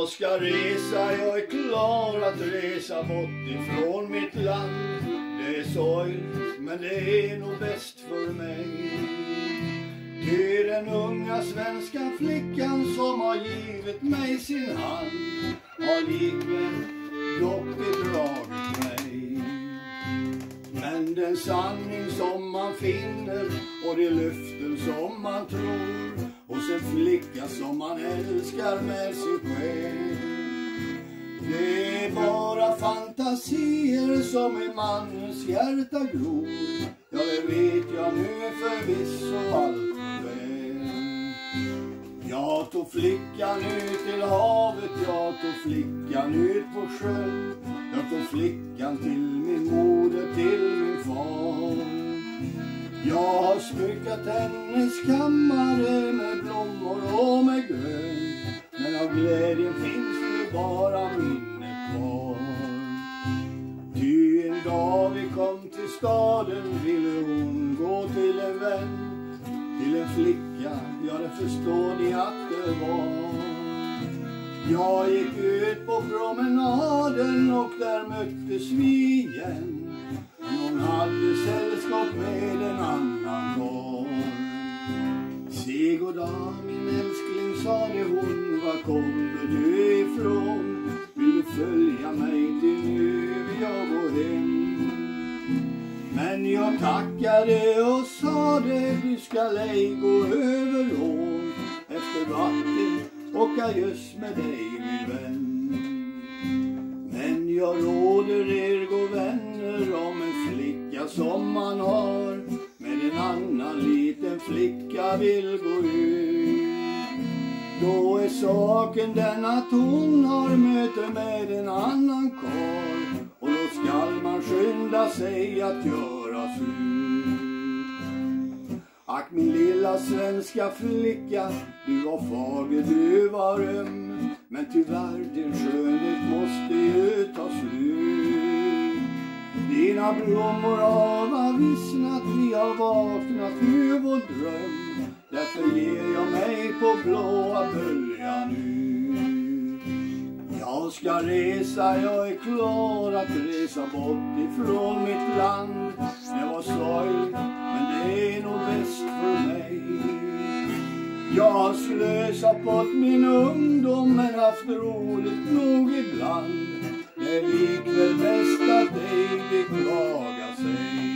Jag ska resa, jag är klar att resa bort ifrån mitt land. Det är sorgligt, men det är nog bäst för mig. Till den unga svenska flickan som har givit mig sin hand har likväl dock bedragit mig. Men den sanning som man finner och de löften som man tror hos en flicka som man älskar med sin själ, det är bara fantasier som i mannens hjärta gror. Ja, det vet jag nu förvisso allt väl. Jag tog flickan ut till havet, jag tog flickan ut på sjön. Jag tog flickan till min moder, till min far. Jag har smyckat hennes kammare med blommor och med grönt. Men av glädjen finns nu bara minne kvar. Ty en dag vi kom till staden ville hon gå till en vän. Till en flicka, ja det förstår ni att det var. Jag gick ut på promenaden och där möttes vi igen. Hon hade sällskap med en annan karl. Se goddag min älskling, sade hon, var kommer du ifrån? Vill du följa mig till nu jag går hem? Men jag tackade och sade, du ska ej gå över ån. Efter vatten och adjöss med dig min vän. Men jag råder er gå vänner om en flicka som man har med en annan liten flicka vill gå ut. Då är saken den att hon har möte med en annan karl. Och då skall man skynda sig att göra slut. Ack min lilla svenska flicka, du var fager, du var öm. Men tyvärr din skönhet måste ju ta slut. Dina blommor har vissnat, vi har vaknat ur vår dröm. Därför ger jag mig på blåa böljan nu. Jag ska resa, jag är klar att resa bort ifrån mitt land. Det var sorgligt, men det är nog bäst för mig. Jag har slösat bort min ungdom men haft roligt nog ibland. Det är likväl bäst att ej beklaga sig.